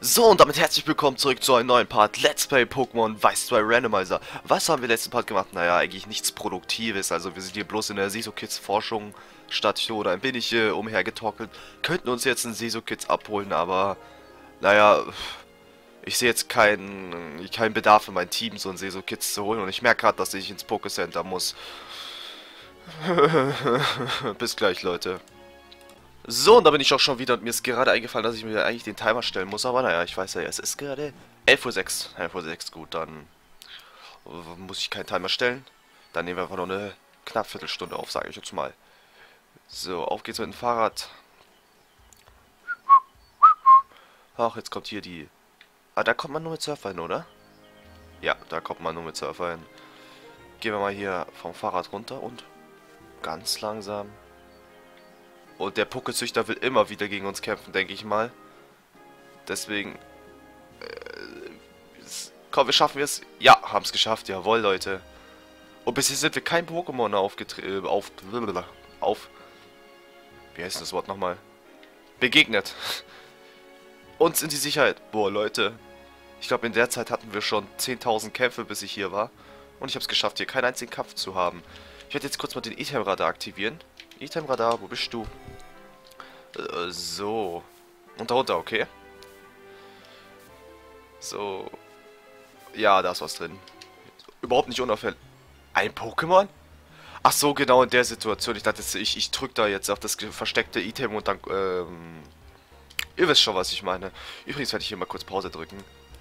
So, und damit herzlich willkommen zurück zu einem neuen Part Let's Play Pokémon Weiß 2 Randomizer. Was haben wir letzten Part gemacht? Naja, eigentlich nichts Produktives. Also wir sind hier bloß in der Seeso-Kids Forschungsstation ein wenig umhergetorkelt. Könnten uns jetzt einen Seeso-Kids abholen, aber naja, ich sehe jetzt keinen Bedarf in meinem Team, so einen Seeso-Kids zu holen. Und ich merke gerade, dass ich ins Pokécenter muss. Bis gleich, Leute. So, und da bin ich auch schon wieder und mir ist gerade eingefallen, dass ich mir eigentlich den Timer stellen muss, aber naja, ich weiß ja, es ist gerade 11:06 Uhr. 11:06 Uhr, gut, dann muss ich keinen Timer stellen. Dann nehmen wir einfach noch eine knapp Viertelstunde auf, sage ich jetzt mal. So, auf geht's mit dem Fahrrad. Ach, jetzt kommt hier die... Ah, da kommt man nur mit Surfer hin, oder? Ja, da kommt man nur mit Surfer hin. Gehen wir mal hier vom Fahrrad runter und ganz langsam... Und der Pokézüchter will immer wieder gegen uns kämpfen, denke ich mal. Deswegen... komm, wir schaffen es. Ja, haben es geschafft. Jawohl, Leute. Und bisher sind wir kein Pokémon wie heißt das Wort nochmal? Begegnet. Uns in die Sicherheit. Boah, Leute. Ich glaube, in der Zeit hatten wir schon 10.000 Kämpfe, bis ich hier war. Und ich habe es geschafft, hier keinen einzigen Kampf zu haben. Ich werde jetzt kurz mal den Item-Radar aktivieren. Item-Radar, wo bist du? So. Und darunter, okay. So. Ja, da ist was drin. Überhaupt nicht unauffällig. Ein Pokémon? Ach so, genau in der Situation. Ich dachte, ich drücke da jetzt auf das versteckte Item und dann, ihr wisst schon, was ich meine. Übrigens werde ich hier mal kurz Pause drücken.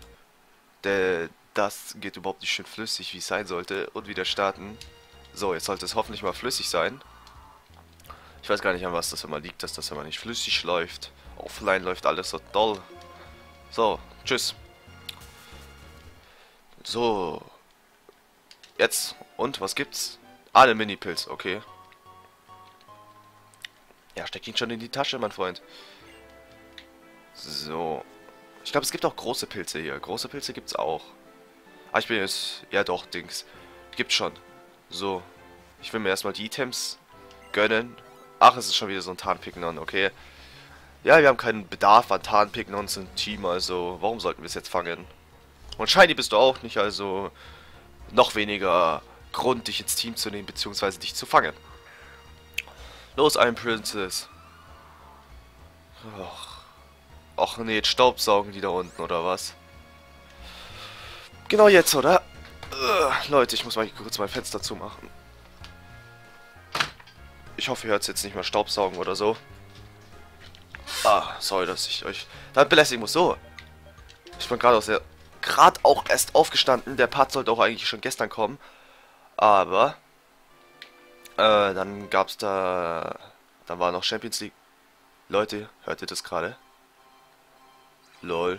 Das geht überhaupt nicht schön flüssig, wie es sein sollte. Und wieder starten. So, jetzt sollte es hoffentlich mal flüssig sein. Ich weiß gar nicht, an was das immer liegt, dass das immer nicht flüssig läuft. Offline läuft alles so toll. So, tschüss. So. Jetzt. Und, was gibt's? Ah, den Mini-Pilz, okay. Ja, steck ihn schon in die Tasche, mein Freund. So. Ich glaube, es gibt auch große Pilze hier. Große Pilze gibt's auch. Ah, ich bin jetzt... Ja doch, Dings. Gibt's schon. So. Ich will mir erstmal die Items gönnen. Ach, es ist schon wieder so ein Tarnpignon, okay. Ja, wir haben keinen Bedarf an Tarnpignons im Team, also warum sollten wir es jetzt fangen? Und Shiny bist du auch nicht, also noch weniger Grund, dich ins Team zu nehmen, beziehungsweise dich zu fangen. Los, ein Princess. Och nee, jetzt staubsaugen die da unten, oder was? Genau jetzt, oder? Leute, ich muss mal kurz mein Fenster zumachen. Ich hoffe, ihr hört es jetzt nicht mehr Staubsaugen oder so. Ah, sorry, dass ich euch dann belästigen muss. So. Ich bin gerade auch erst aufgestanden. Der Part sollte auch eigentlich schon gestern kommen. Aber dann gab's da... Dann war noch Champions League. Leute, hört ihr das gerade? Lol.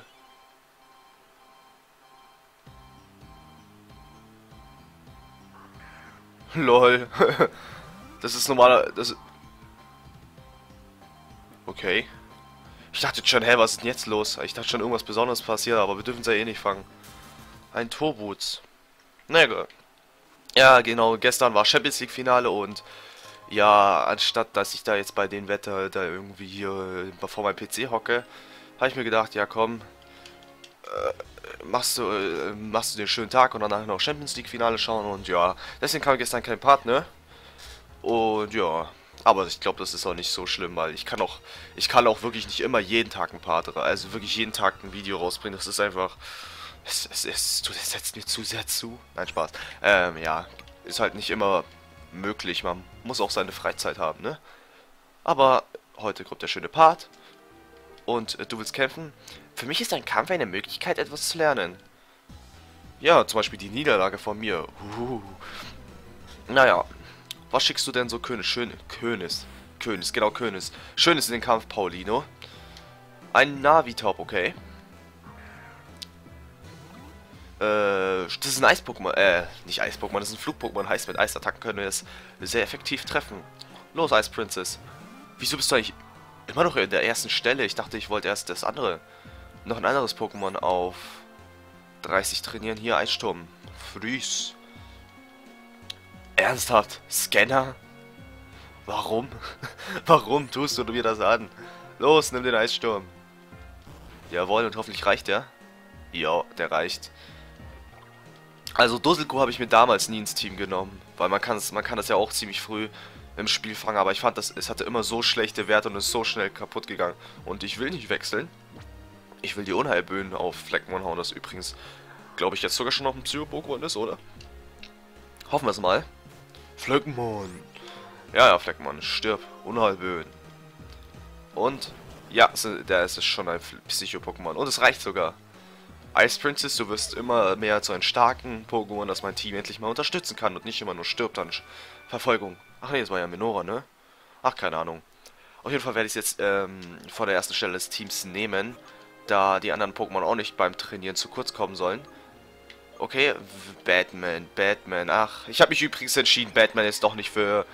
Lol. Das ist normaler... Okay. Ich dachte schon, hä, was ist denn jetzt los? Ich dachte schon, irgendwas Besonderes passiert, aber wir dürfen es ja eh nicht fangen. Ein Torboots. Na gut. Ja, genau, gestern war Champions League Finale und ja, anstatt dass ich da jetzt bei dem Wetter da irgendwie hier vor meinem PC hocke, habe ich mir gedacht, ja komm, machst du den schönen Tag und danach noch Champions League Finale schauen und ja, deswegen kam gestern kein Part, ne? Und ja, aber ich glaube, das ist auch nicht so schlimm, weil ich kann auch wirklich nicht immer jeden Tag ein Part, also wirklich jeden Tag ein Video rausbringen. Das ist einfach, du setzt mir zu sehr zu. Nein, Spaß. Ja, ist halt nicht immer möglich. Man muss auch seine Freizeit haben, ne? Aber heute kommt der schöne Part und du willst kämpfen. Für mich ist ein Kampf eine Möglichkeit, etwas zu lernen. Ja, zum Beispiel die Niederlage von mir. Naja. Was schickst du denn so König? König, genau König. Schönes in den Kampf, Paulino. Ein Navi-Top, okay. Das ist ein Eis-Pokémon. Nicht Eis-Pokémon, das ist ein Flug-Pokémon. Heißt, mit Eisattacken können wir es sehr effektiv treffen. Los, Ice Princess. Wieso bist du eigentlich immer noch in der ersten Stelle? Ich dachte, ich wollte erst das andere. Noch ein anderes Pokémon auf 30 trainieren. Hier, Eissturm. Freeze. Ernsthaft? Scanner? Warum? Warum tust du mir das an? Los, nimm den Eissturm. Jawohl, und hoffentlich reicht der. Ja, der reicht. Also Dusselkuh habe ich mir damals nie ins Team genommen, weil man kann das ja auch ziemlich früh im Spiel fangen, aber ich fand, es hatte immer so schlechte Werte und ist so schnell kaputt gegangen. Und ich will nicht wechseln. Ich will die Unheilböen auf Fleckmon hauen, das übrigens, glaube ich, jetzt sogar schon noch ein Psycho-Pokémon ist, oder? Hoffen wir es mal. Fleckmon. Ja, Fleckmon, stirb. Unheilböen. Und, ja, der ist schon ein Psycho-Pokémon. Und es reicht sogar. Ice Princess, du wirst immer mehr zu einem starken Pokémon, das mein Team endlich mal unterstützen kann und nicht immer nur stirbt an Verfolgung. Ach nee, das war ja Minora, ne? Ach, keine Ahnung. Auf jeden Fall werde ich es jetzt vor der ersten Stelle des Teams nehmen, da die anderen Pokémon auch nicht beim Trainieren zu kurz kommen sollen. Okay, Batman. Ach, ich habe mich übrigens entschieden, Batman ist doch nicht für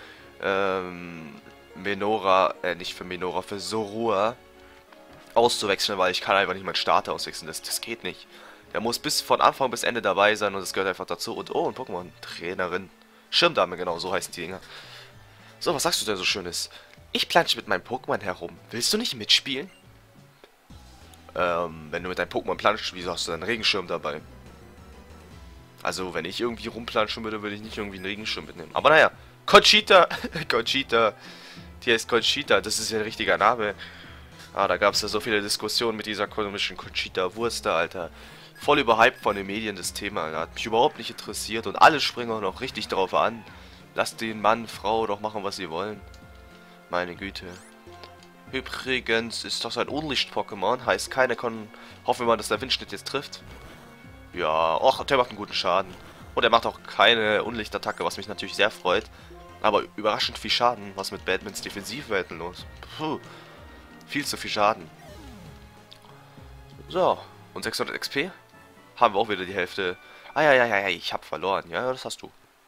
nicht für Minora, für Zorua auszuwechseln, weil ich kann einfach nicht meinen Starter auswechseln. Das geht nicht. Der muss von Anfang bis Ende dabei sein und das gehört einfach dazu. Und oh, ein Pokémon-Trainerin. Schirmdame, genau, so heißen die Dinger. So, was sagst du denn so Schönes? Ich plansche mit meinem Pokémon herum. Willst du nicht mitspielen? Wenn du mit deinem Pokémon planschst, wieso hast du deinen Regenschirm dabei? Also, wenn ich irgendwie rumplanschen würde, würde ich nicht irgendwie einen Regenschirm mitnehmen. Aber naja, Conchita, Conchita, die heißt Conchita, das ist ja ein richtiger Name. Ah, da gab es ja so viele Diskussionen mit dieser komischen Conchita-Wurst da, Alter. Voll überhyped von den Medien das Thema, Alter. Hat mich überhaupt nicht interessiert und alle springen auch noch richtig drauf an. Lasst den Mann, Frau doch machen, was sie wollen. Meine Güte. Übrigens ist das ein Unlicht-Pokémon, heißt keine hoffen wir mal, dass der Windschnitt jetzt trifft. Ja, och, der macht einen guten Schaden. Und er macht auch keine Unlichtattacke, was mich natürlich sehr freut. Aber überraschend viel Schaden. Was mit Batmans Defensivwerten los? Puh. Viel zu viel Schaden. So, und 600 XP? Haben wir auch wieder die Hälfte. Ah, ja, ich hab verloren. Ja, das hast du.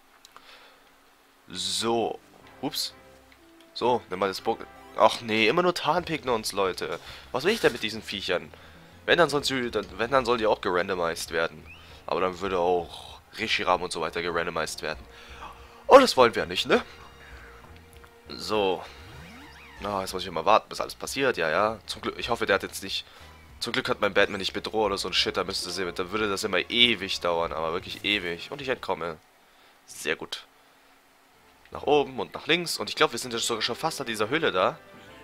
So. Ups. So, nimm mal das Pokémon. Ach nee, immer nur Tarnpignons, Leute. Was will ich denn mit diesen Viechern? Wenn, dann soll die auch gerandomized werden. Aber dann würde auch Reshiram und so weiter gerandomized werden. Oh, das wollen wir nicht, ne? So. Na, jetzt muss ich immer warten, bis alles passiert. Ja. Zum Glück, ich hoffe, der hat jetzt nicht... Zum Glück hat mein Batman nicht bedroht oder so ein Shit, da würde das immer ewig dauern, aber wirklich ewig. Und ich entkomme. Sehr gut. Nach oben und nach links. Und ich glaube, wir sind jetzt sogar schon fast an dieser Höhle da.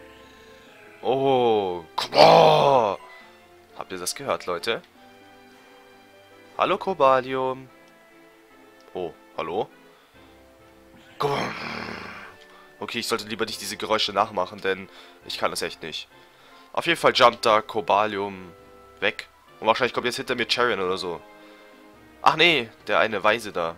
Oh. Oh. Habt ihr das gehört, Leute? Hallo, Cobalium. Oh, hallo? Okay, ich sollte lieber nicht diese Geräusche nachmachen, denn ich kann das echt nicht. Auf jeden Fall jumpt da Cobalium weg. Und wahrscheinlich kommt jetzt hinter mir Charion oder so. Ach nee, der eine Weise da.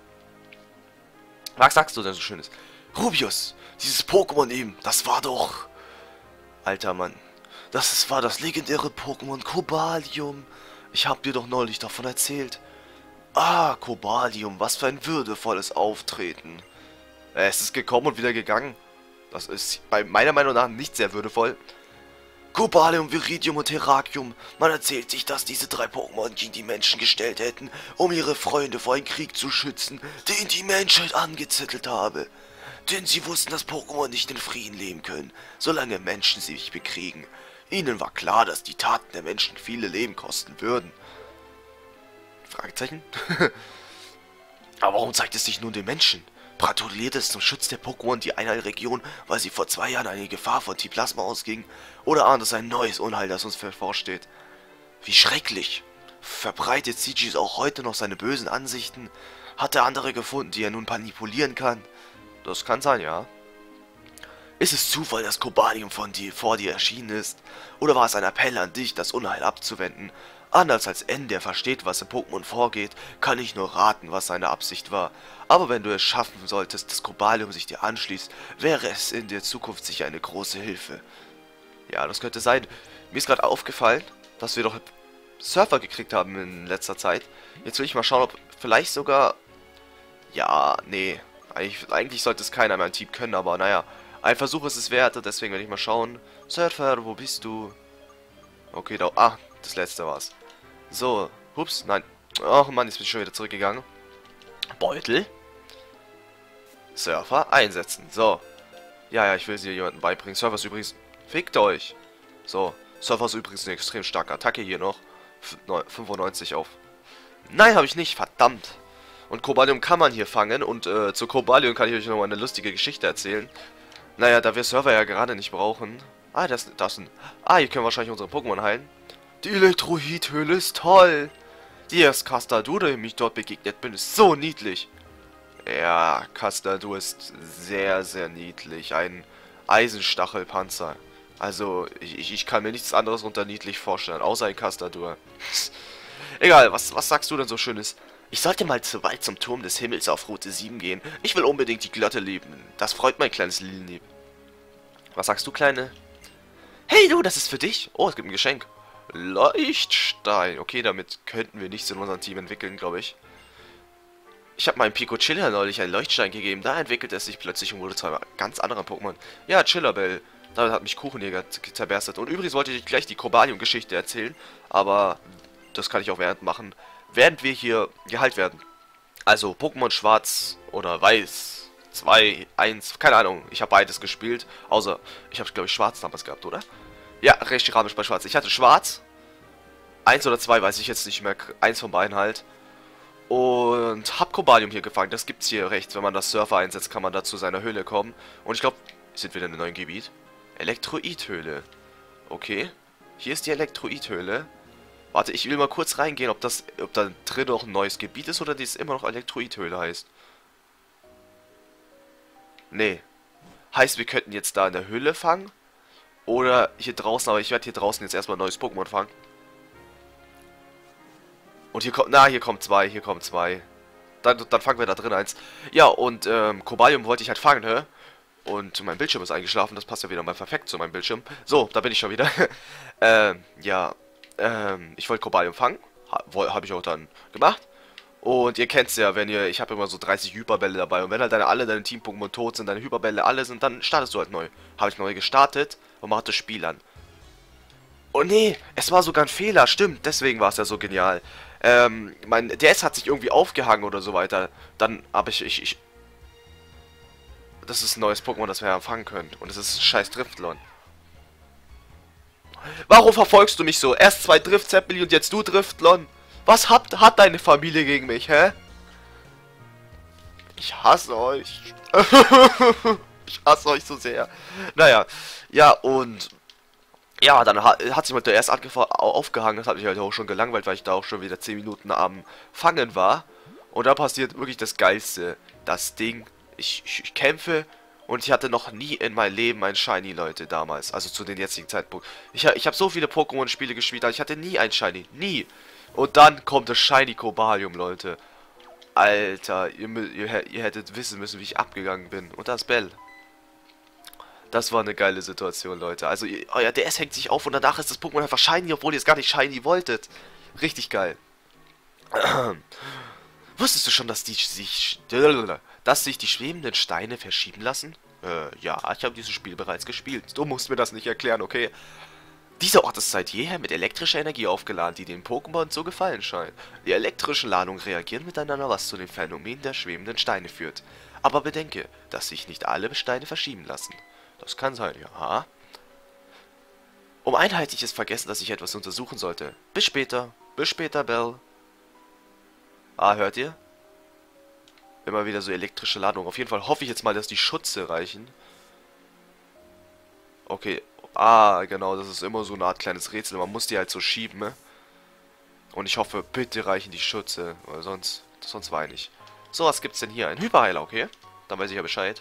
Was sagst du denn so Schönes? Rubius, dieses Pokémon eben, das war doch... Alter Mann, war das legendäre Pokémon Cobalium. Ich hab dir doch neulich davon erzählt. Ah, Cobalium, was für ein würdevolles Auftreten. Es ist gekommen und wieder gegangen. Das ist meiner Meinung nach nicht sehr würdevoll. Cobalium, Viridium und Terrakium. Man erzählt sich, dass diese drei Pokémon gegen die Menschen gestellt hätten, um ihre Freunde vor einem Krieg zu schützen, den die Menschheit angezettelt habe. Denn sie wussten, dass Pokémon nicht in Frieden leben können, solange Menschen sie sich bekriegen. Ihnen war klar, dass die Taten der Menschen viele Leben kosten würden. Fragezeichen? Aber warum zeigt es sich nun den Menschen? Patrouilliert es zum Schutz der Pokémon die Einheilregion, weil sie vor 2 Jahren eine Gefahr von T-Plasma ausging? Oder ahnt es ein neues Unheil, das uns bevorsteht? Wie schrecklich! Verbreitet Sigis auch heute noch seine bösen Ansichten? Hat er andere gefunden, die er nun manipulieren kann? Das kann sein, ja. Ist es Zufall, dass Cobalium vor dir erschienen ist? Oder war es ein Appell an dich, das Unheil abzuwenden? Anders als N, der versteht, was im Pokémon vorgeht, kann ich nur raten, was seine Absicht war. Aber wenn du es schaffen solltest, dass Cobalium sich dir anschließt, wäre es in der Zukunft sicher eine große Hilfe. Ja, das könnte sein. Mir ist gerade aufgefallen, dass wir doch Surfer gekriegt haben in letzter Zeit. Jetzt will ich mal schauen, ob vielleicht sogar... Ja, nee. Eigentlich sollte es keiner mehr ein Team können, aber naja. Ein Versuch ist es wert, deswegen werde ich mal schauen. Surfer, wo bist du? Okay, da... Ah, das letzte war's. So, hups, nein. Ach Mann, jetzt bin ich schon wieder zurückgegangen. Beutel. Surfer einsetzen. So. Ja, ich will sie jemandem beibringen. Surfer ist übrigens... Fickt euch. So. Surfer ist übrigens eine extrem starke Attacke hier noch. 95 auf. Nein, habe ich nicht, verdammt. Und Cobalium kann man hier fangen und zu Cobalium kann ich euch noch mal eine lustige Geschichte erzählen. Naja, da wir Server ja gerade nicht brauchen. Ah, das ein... Ah, hier können wir wahrscheinlich unsere Pokémon heilen. Die Elektrolythöhle ist toll. Die erst Castadu, dem ich dort begegnet bin, ist so niedlich. Ja, Castadu ist sehr, sehr niedlich. Ein Eisenstachelpanzer. Also, ich kann mir nichts anderes unter niedlich vorstellen, außer ein Castadu. Egal, was sagst du denn so Schönes? Ich sollte mal zu weit zum Turm des Himmels auf Route 7 gehen. Ich will unbedingt die Glotte lieben. Das freut mein kleines Lilini. Was sagst du, Kleine? Hey du, das ist für dich. Oh, es gibt ein Geschenk. Leuchtstein. Okay, damit könnten wir nichts in unserem Team entwickeln, glaube ich. Ich habe meinem Pico Chiller neulich einen Leuchtstein gegeben. Da entwickelte es sich plötzlich und wurde zu einem ganz anderen Pokémon. Ja, Chillerbell. Damit hat mich Kuchenjäger zerberstet. Und übrigens wollte ich gleich die Cobalium-Geschichte erzählen. Aber das kann ich auch während wir hier geheilt werden. Also Pokémon Schwarz oder Weiß 2, 1, keine Ahnung. Ich habe beides gespielt. Außer, ich habe glaube ich Schwarz damals gehabt, oder? Ja, recht rabisch bei Schwarz. Ich hatte Schwarz. 1 oder 2 weiß ich jetzt nicht mehr. Eins von beiden halt. Und hab Cobalium hier gefangen. Das gibt's hier rechts. Wenn man das Surfer einsetzt, kann man da zu seiner Höhle kommen. Und ich glaube, sind wir in einem neuen Gebiet? Elektroidhöhle. Okay. Hier ist die Elektroidhöhle. Warte, ich will mal kurz reingehen, ob da drin noch ein neues Gebiet ist oder die es immer noch Elektroidhöhle heißt. Nee. Heißt, wir könnten jetzt da in der Höhle fangen. Oder hier draußen, aber ich werde hier draußen jetzt erstmal ein neues Pokémon fangen. Und hier kommt, hier kommen zwei. Dann fangen wir da drin eins. Ja, und Cobalium wollte ich halt fangen, hä? Und mein Bildschirm ist eingeschlafen, das passt ja wieder mal perfekt zu meinem Bildschirm. So, da bin ich schon wieder. Ja, ich wollte Cobalium fangen. Habe ich auch dann gemacht. Und ihr kennt's ja, ich habe immer so 30 Hyperbälle dabei. Und wenn halt alle deine Team-Pokémon tot sind, deine Hyperbälle alle sind, dann startest du halt neu. Habe ich neu gestartet und mache das Spiel an. Oh nee, es war sogar ein Fehler, stimmt, deswegen war es ja so genial. Mein DS hat sich irgendwie aufgehangen oder so weiter. Dann habe ich... Das ist ein neues Pokémon, das wir empfangen können. Und es ist scheiß Driftlon. Warum verfolgst du mich so? Erst 2 Drift-Zeppeli und jetzt du Driftlon. Was hat deine Familie gegen mich, hä? Ich hasse euch. Ich hasse euch so sehr. Naja, ja und... Ja, dann hat sich mal der erst aufgehangen. Das hat mich halt auch schon gelangweilt, weil ich da auch schon wieder 10 Minuten am Fangen war. Und da passiert wirklich das Geilste. Das Ding, ich kämpfe und ich hatte noch nie in meinem Leben ein Shiny, Leute, damals. Also zu den jetzigen Zeitpunkt. Ich habe so viele Pokémon-Spiele gespielt, aber ich hatte nie ein Shiny. Nie. Und dann kommt das Shiny Cobalium, Leute. Alter, ihr hättet wissen müssen, wie ich abgegangen bin. Und das Bell. Das war eine geile Situation, Leute. Also, euer DS hängt sich auf und danach ist das Pokémon einfach shiny, obwohl ihr es gar nicht shiny wolltet. Richtig geil. Wusstest du schon, dass sich die schwebenden Steine verschieben lassen? Ja, ich habe dieses Spiel bereits gespielt. Du musst mir das nicht erklären, okay? Dieser Ort ist seit jeher mit elektrischer Energie aufgeladen, die den Pokémon zu gefallen scheint. Die elektrischen Ladungen reagieren miteinander, was zu dem Phänomen der schwebenden Steine führt. Aber bedenke, dass sich nicht alle Steine verschieben lassen. Das kann sein, ja. Um einheitliches Vergessen, dass ich etwas untersuchen sollte. Bis später. Bis später, Bell. Ah, hört ihr? Immer wieder so elektrische Ladung. Auf jeden Fall hoffe ich jetzt mal, dass die Schutze reichen. Okay. Ah, genau, das ist immer so eine Art kleines Rätsel. Man muss die halt so schieben, ne? Und ich hoffe, bitte reichen die Schütze. Weil sonst weine ich. So, was gibt's denn hier? Ein Hyperheiler, okay? Dann weiß ich ja Bescheid.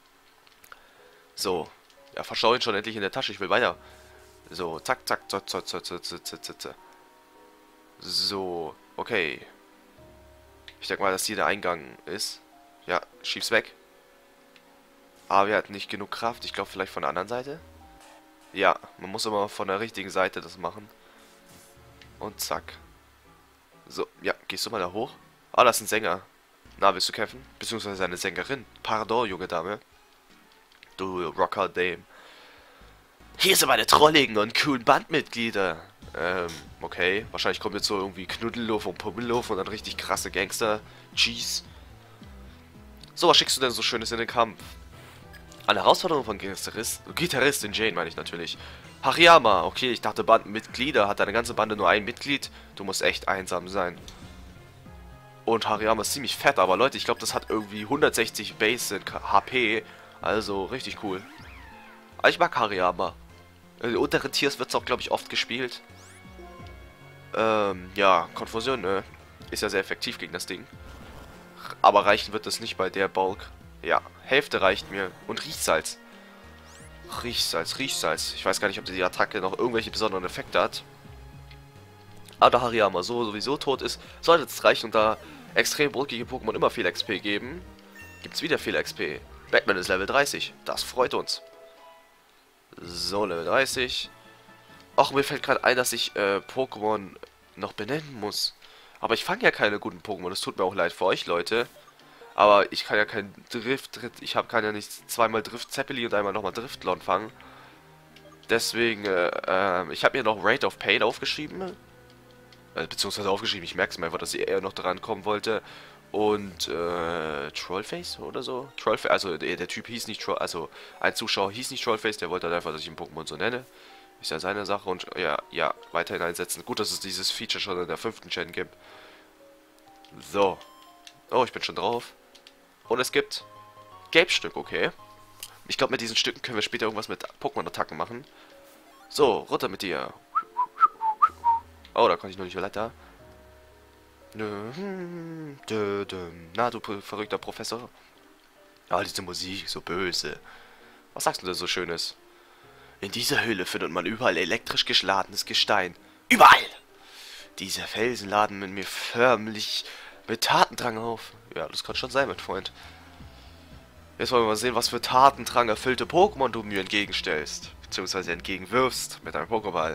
So. Ja, verschau ihn schon endlich in der Tasche. Ich will weiter. So, zack, zack, zack, zack, zack, zack, zack, zack, zack. So, okay. Ich denke mal, dass hier der Eingang ist. Ja, schieb's weg. Aber wir hatten nicht genug Kraft. Ich glaube, vielleicht von der anderen Seite. Ja, man muss immer von der richtigen Seite das machen. Und zack. So, ja, gehst du mal da hoch? Ah, das ist ein Sänger. Na, willst du kämpfen? Beziehungsweise eine Sängerin. Pardon, junge Dame. Du Rocker Dame. Hier sind meine trolligen und coolen Bandmitglieder. Okay. Wahrscheinlich kommt jetzt so irgendwie Knuddelluff und Pummelluff und dann richtig krasse Gangster. Cheese. So, was schickst du denn so Schönes in den Kampf? Eine Herausforderung von Gitarristin Jane, meine ich natürlich. Hariyama, okay, ich dachte Bandenmitglieder. Hat deine ganze Bande nur ein Mitglied? Du musst echt einsam sein. Und Hariyama ist ziemlich fett, aber Leute, ich glaube, das hat irgendwie 160 Basic HP. Also, richtig cool. Aber ich mag Hariyama. In den unteren Tiers wird es auch, glaube ich, oft gespielt. Ja, Konfusion, ne? Ist ja sehr effektiv gegen das Ding. Aber reichen wird es nicht bei der Bulk. Ja, Hälfte reicht mir. Und Riechsalz. Riechsalz, Riechsalz. Ich weiß gar nicht, ob die Attacke noch irgendwelche besonderen Effekte hat. Aber da Hariyama so sowieso tot ist, sollte es reichen und da extrem brückige Pokémon immer viel XP geben, gibt es wieder viel XP. Batman ist Level 30. Das freut uns. So, Level 30. Ach, mir fällt gerade ein, dass ich Pokémon noch benennen muss. Aber ich fange ja keine guten Pokémon. Das tut mir auch leid für euch, Leute. Aber ich kann ja kein kann ja nicht zweimal Drift Zeppeli und einmal nochmal Driftlon fangen. Deswegen, ich habe mir noch Rate of Pain aufgeschrieben. Beziehungsweise aufgeschrieben, ich merke es mir einfach, dass ich eher noch dran kommen wollte. Und, Trollface oder so? Trollface, also der Typ hieß nicht Troll, also ein Zuschauer hieß nicht Trollface, der wollte halt einfach, dass ich ein Pokémon so nenne. Ist ja seine Sache und ja, weiterhin einsetzen. Gut, dass es dieses Feature schon in der 5. Gen gibt. So. Oh, ich bin schon drauf. Und es gibt Gelbstück, okay. Ich glaube, mit diesen Stücken können wir später irgendwas mit Pokémon-Attacken machen. So, runter mit dir. Oh, da konnte ich noch nicht weiter. Na, du verrückter Professor. Ah, diese Musik, so böse. Was sagst du da so Schönes? In dieser Höhle findet man überall elektrisch geschlagenes Gestein. Überall! Diese Felsen laden in mir förmlich mit Tatendrang auf. Ja, das kann schon sein, mein Freund. Jetzt wollen wir mal sehen, was für Tatendrang erfüllte Pokémon du mir entgegenstellst. Beziehungsweise entgegenwirfst mit deinem Pokéball.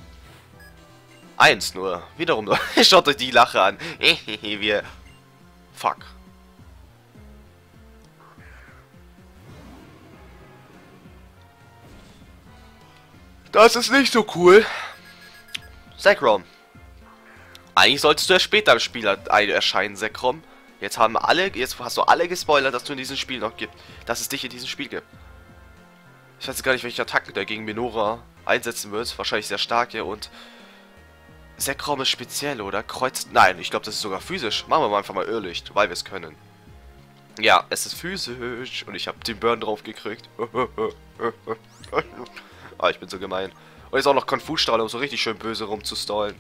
Eins nur. Wiederum nur. Schaut euch die Lache an. Wir... Fuck. Das ist nicht so cool. Zekrom. Eigentlich solltest du ja später im Spiel erscheinen, Zekrom. Jetzt hast du alle gespoilert, dass du in diesem Spiel noch gibt. Dass es dich in diesem Spiel gibt. Ich weiß gar nicht, welche Attacken der gegen Minora einsetzen wird. Wahrscheinlich sehr starke und... Zekrom ist speziell, oder? Kreuz... Nein, ich glaube, das ist sogar physisch. Machen wir mal einfach mal Irrlicht, weil wir es können. Ja, es ist physisch. Und ich habe den Burn drauf gekriegt. Ah, ich bin so gemein. Und jetzt auch noch Konfusstrahle, um so richtig schön böse rumzustallen.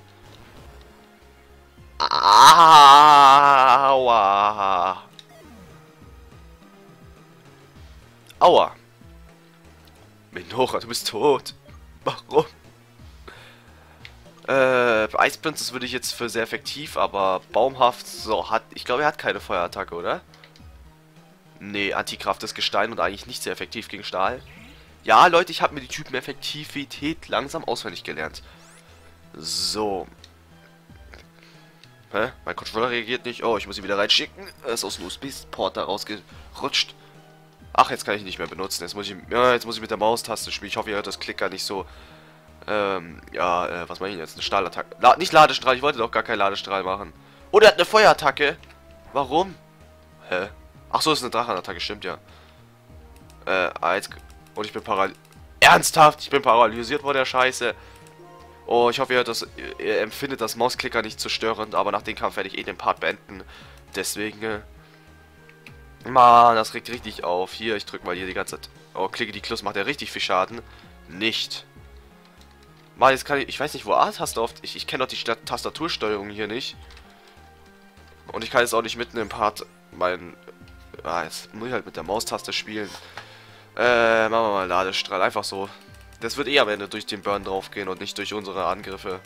Aua. Aua. Minora, du bist tot. Warum? Ice Princess würde ich jetzt für sehr effektiv, aber Baumhaft, so, ich glaube, er hat keine Feuerattacke, oder? Nee, Antikraft ist Gestein und eigentlich nicht sehr effektiv gegen Stahl. Ja, Leute, ich habe mir die Typen-Effektivität langsam auswendig gelernt. So. Hä? Mein Controller reagiert nicht. Oh, ich muss ihn wieder reinschicken. Er ist aus dem USB-Port da rausgerutscht. Ach, jetzt kann ich ihn nicht mehr benutzen. Jetzt muss ich mit der Maustaste spielen. Ich hoffe, ihr hört das Klicker nicht so. Was mache ich jetzt? Eine Stahlattacke. Nicht Ladestrahl, ich wollte doch gar keinen Ladestrahl machen. Oh, der hat eine Feuerattacke. Warum? Hä? Ach so, ist eine Drachenattacke, stimmt ja. Und ich bin paralysiert. Ernsthaft? Ich bin paralysiert vor der Scheiße. Oh, ich hoffe, ihr empfindet das Mausklicker nicht zu störend, aber nach dem Kampf werde ich den Part beenden. Deswegen, Mann, das regt richtig auf. Hier, ich drücke mal hier die ganze Zeit. Oh, klicke die Klus, macht ja richtig viel Schaden. Nicht. Mann, jetzt kann ich weiß nicht, wo A-Taste oft. Ich kenne doch die Tastatursteuerung hier nicht. Und ich kann jetzt auch nicht mitten im Part jetzt muss ich halt mit der Maustaste spielen. Machen wir mal Ladestrahl, einfach so. Das wird eh am Ende durch den Burn draufgehen und nicht durch unsere Angriffe.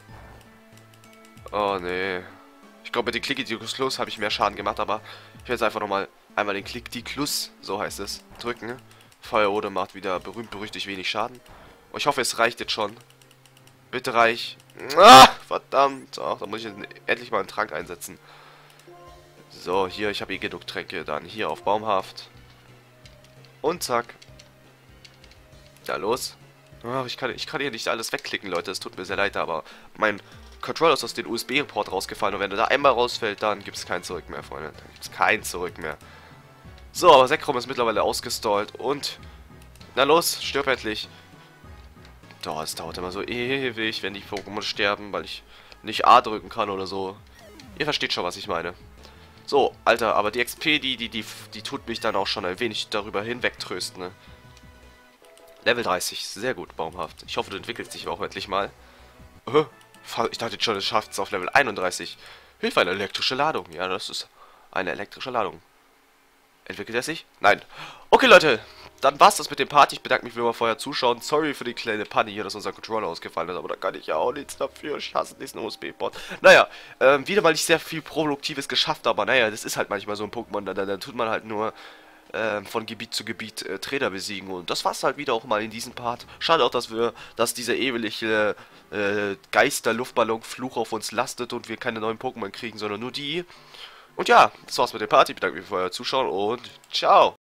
Oh, nee. Ich glaube, mit dem Klick-die-Klus habe ich mehr Schaden gemacht, aber ich werde jetzt einfach nochmal einmal den Klick-die-Klus, so heißt es, drücken. Feuerode macht wieder berühmt-berüchtigt wenig Schaden. Und ich hoffe, es reicht jetzt schon. Bitte reich. Ah, verdammt. Ach, da muss ich endlich mal einen Trank einsetzen. So, hier, ich habe hier genug Tränke. Dann hier auf Baumhaft. Und zack. Ja, los. Ach, ich kann hier nicht alles wegklicken, Leute. Es tut mir sehr leid, aber mein Controller ist aus dem USB-Port rausgefallen. Und wenn er da einmal rausfällt, dann gibt es kein Zurück mehr, Freunde. Dann gibt es kein Zurück mehr. So, aber Zekrom ist mittlerweile ausgestallt. Und... Na los, stirb endlich. Es dauert immer so ewig, wenn die Pokémon sterben, weil ich nicht A drücken kann oder so. Ihr versteht schon, was ich meine. So, Alter, aber die XP, die tut mich dann auch schon ein wenig darüber hinwegtrösten, ne? Level 30, sehr gut, Baumhaft. Ich hoffe, du entwickelst dich auch endlich mal. Ich dachte jetzt schon, es schafft es auf Level 31. Hilfe, eine elektrische Ladung. Ja, das ist eine elektrische Ladung. Entwickelt er sich? Nein. Okay, Leute, dann war's das mit dem Part. Ich bedanke mich, wenn ihr vorher zuschauen. Sorry für die kleine Panne hier, dass unser Controller ausgefallen ist, aber da kann ich ja auch nichts dafür. Ich hasse diesen USB-Port. Naja, wieder mal nicht sehr viel Produktives geschafft, aber naja, das ist halt manchmal so ein Pokémon, da tut man halt nur von Gebiet zu Gebiet Trainer besiegen. Und das war's halt wieder auch mal in diesem Part. Schade auch, dass dieser ewige Geister-Luftballon-Fluch auf uns lastet und wir keine neuen Pokémon kriegen, sondern nur die. Und ja, das war's mit der Party. Ich bedanke mich für euer Zuschauen und ciao!